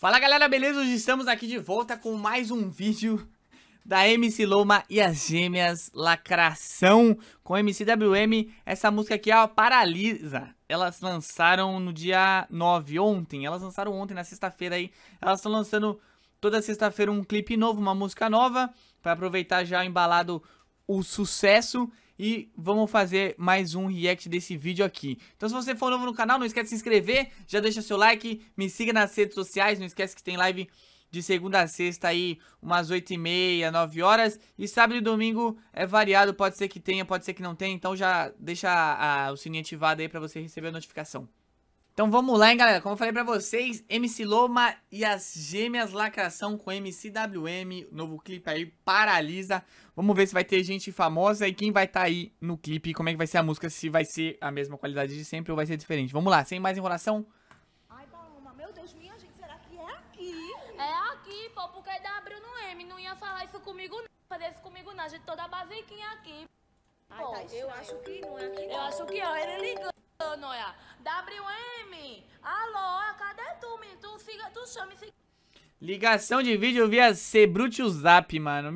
Fala galera, beleza? Hoje estamos aqui de volta com mais um vídeo da MC Loma e as Gêmeas Lacração com MCWM. Essa música aqui é a Paralisa. Elas lançaram no dia 9, ontem. Elas lançaram ontem, na sexta-feira aí. Elas estão lançando toda sexta-feira um clipe novo, uma música nova, para aproveitar já embalado o sucesso. E vamos fazer mais um react desse vídeo aqui. Então se você for novo no canal, não esquece de se inscrever, já deixa seu like, me siga nas redes sociais, não esquece que tem live de segunda a sexta aí, umas 8h30, 9 horas. E sábado e domingo é variado, pode ser que tenha, pode ser que não tenha, então já deixa o sininho ativado aí pra você receber a notificação. Então vamos lá, hein, galera. Como eu falei pra vocês, MC Loma e as Gêmeas Lacração com MCWM, novo clipe aí, Paralisa. Vamos ver se vai ter gente famosa e quem vai estar aí no clipe, como é que vai ser a música, se vai ser a mesma qualidade de sempre ou vai ser diferente. Vamos lá, sem mais enrolação. Ai, Paloma, meu Deus, minha gente, será que é aqui? É aqui, pô, porque W no M não ia falar isso comigo, não. Fazer isso comigo, não. A gente toda basiquinha aqui. Ai, tá, eu acho que não é aqui. Eu acho que ó, ele ligando, olha. WM, alô, cadê tu, menino? Tu chama esse... Ligação de vídeo via Sebrute o Zap, mano.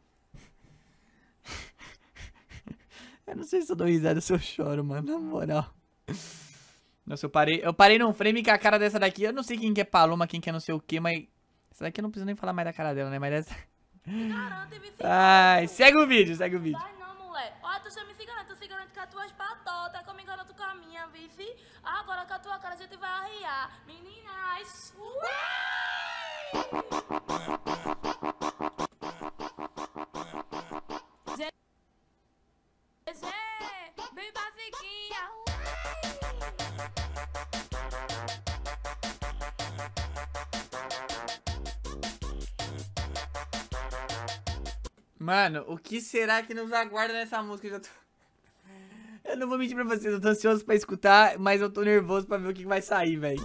Eu não sei se eu dou risada ou se eu choro, mano, na moral. Nossa, eu parei num frame com a cara dessa daqui. Eu não sei quem que é Paloma, quem que é não sei o que, mas... Essa daqui eu não preciso nem falar mais da cara dela, né? Mas essa... Garante, me Ai, segue o vídeo, segue o vídeo. Vai não, mulher. Olha, tu chama esse garante, tu se garante com as tuas patotas, que eu me garanto com a minha, vice. Agora com a tua cara a gente vai arriar. Meninas! Bem basiquinha. Mano, o que será que nos aguarda nessa música? Eu não vou mentir pra vocês, eu tô ansioso pra escutar, mas eu tô nervoso pra ver o que vai sair, velho.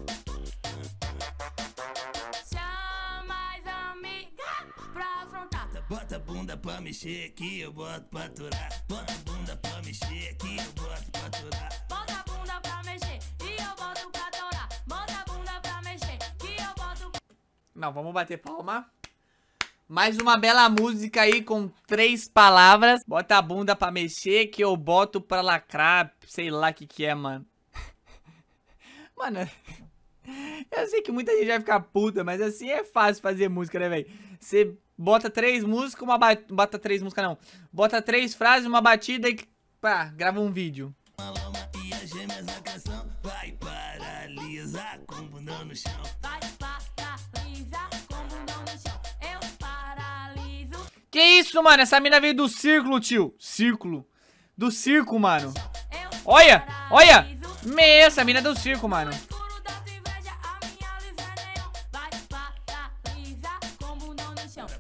Chama as amigas pra afrontar. Bota a bunda pra mexer que eu boto pra aturar. Bota a bunda pra mexer que eu boto pra aturar. Bota a bunda pra mexer e eu boto pra torar. Bota a bunda pra mexer que eu boto pra... Não, vamos bater palma. Mais uma bela música aí com 3 palavras. Bota a bunda pra mexer que eu boto pra lacrar. Sei lá o que é, mano. Mano, eu sei que muita gente vai ficar puta, mas assim é fácil fazer música, né, velho? Você bota 3 músicas, bota 3 músicas não. Bota 3 frases, uma batida e pá, grava um vídeo. Maloma e as Gêmeas Lacração vai paralisar com o bundão no chão. Vai paralisar com o bundão no chão. Eu paraliso. Que isso, mano? Essa mina veio do círculo, tio. Círculo. Do circo, mano. Eu Olha, olha. paraliso. Essa mina é do circo, mano. Escuro da tua inveja, a minha luz é neon. Vai paralisar com o bundão no chão.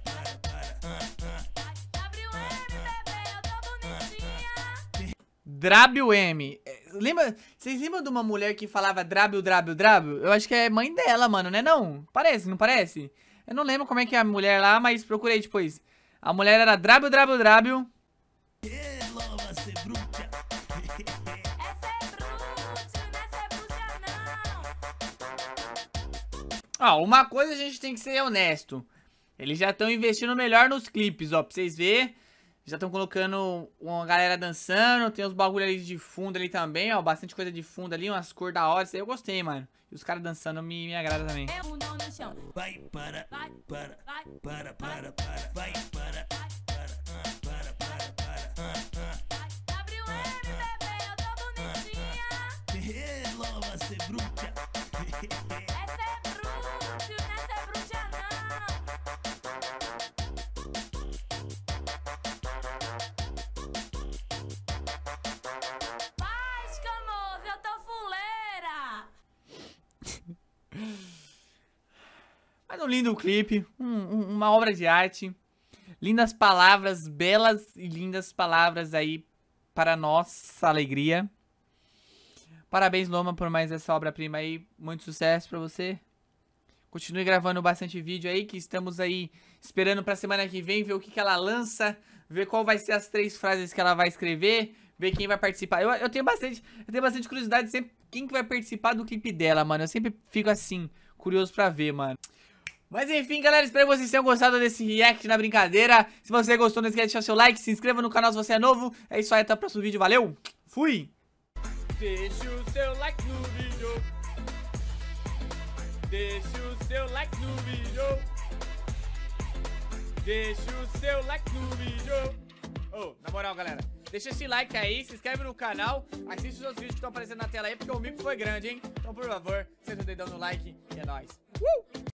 WM, bebê, eu tô bonitinha. WM. Lembra? Vocês lembram de uma mulher que falava Drábio? Eu acho que é mãe dela, mano, né não? Parece, não parece? Eu não lembro como é que é a mulher lá, mas procurei depois. A mulher era Drábio. Loma, cê bruta. Essa é bruxa, nessa é bruxa não. Ó, uma coisa a gente tem que ser honesto. Eles já estão investindo melhor nos clipes, ó, pra vocês verem. Já estão colocando uma galera dançando, tem uns bagulho ali de fundo ali também, ó, bastante coisa de fundo ali, umas cores da hora, isso aí eu gostei, mano. E os caras dançando me agrada também. Eu bundão no chão. Vai para, Vai, para, vai, para, vai para, WM, bebê, eu tô bonitinha. Loma, cê bruta. Essa é bruxa, nessa é bruxa não. Vai, escamoso, eu tô fuleira. Mas um lindo clipe, uma obra de arte. Lindas palavras, belas e lindas palavras aí para nossa alegria. Parabéns, Loma, por mais essa obra-prima aí. Muito sucesso pra você. Continue gravando bastante vídeo aí, que estamos aí esperando pra semana que vem, ver o que ela lança, ver qual vai ser as 3 frases que ela vai escrever, ver quem vai participar. Eu tenho bastante curiosidade sempre quem que vai participar do clipe dela, mano. Eu sempre fico assim, curioso pra ver, mano. Mas enfim, galera, espero que vocês tenham gostado desse react na brincadeira. Se você gostou, não esquece de deixar seu like, se inscreva no canal se você é novo. É isso aí, até o próximo vídeo, valeu, fui! Deixa o seu like no vídeo. Deixa o seu like no vídeo. Deixa o seu like no vídeo. Oh, na moral, galera, deixa esse like aí, se inscreve no canal, assiste os outros vídeos que estão aparecendo na tela aí, porque o mico foi grande, hein? Então, por favor, senta o dedão no like e é nóis.